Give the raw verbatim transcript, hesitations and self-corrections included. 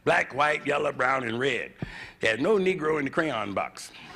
Black, white, yellow, brown, and red. There's no Negro in the crayon box.